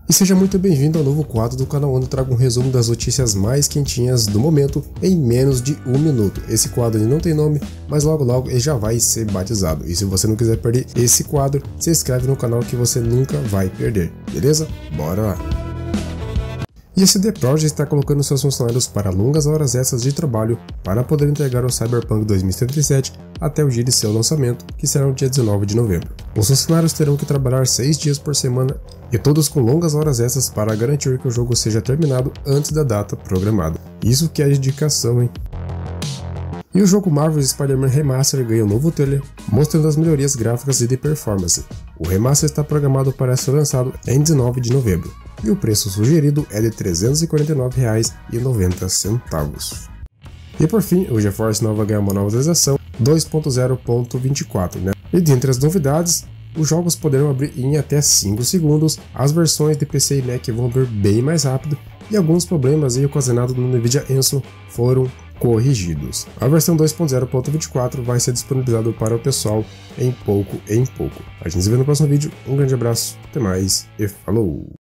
E seja muito bem-vindo ao novo quadro do canal, onde eu trago um resumo das notícias mais quentinhas do momento em menos de 1 minuto. Esse quadro não tem nome, mas logo logo ele já vai ser batizado. E se você não quiser perder esse quadro, se inscreve no canal que você nunca vai perder, beleza? Bora lá! E a CD Projekt está colocando seus funcionários para longas horas extras de trabalho para poder entregar o Cyberpunk 2077 até o dia de seu lançamento, que será no dia 19 de novembro. Os funcionários terão que trabalhar 6 dias por semana e todos com longas horas extras para garantir que o jogo seja terminado antes da data programada. Isso que é dedicação, hein? E o jogo Marvel's Spider-Man Remaster ganha um novo trailer, mostrando as melhorias gráficas e de performance. O remaster está programado para ser lançado em 19 de novembro, e o preço sugerido é de R$ 349,90. E por fim, o GeForce Now vai ganhar uma nova atualização 2.0.24, né? E dentre as novidades, os jogos poderão abrir em até 5 segundos, as versões de PC e Mac vão abrir bem mais rápido, e alguns problemas ocasionados no NVIDIA Enso foram corrigidos. A versão 2.0.24 vai ser disponibilizada para o pessoal em pouco. A gente se vê no próximo vídeo, um grande abraço, até mais e falou!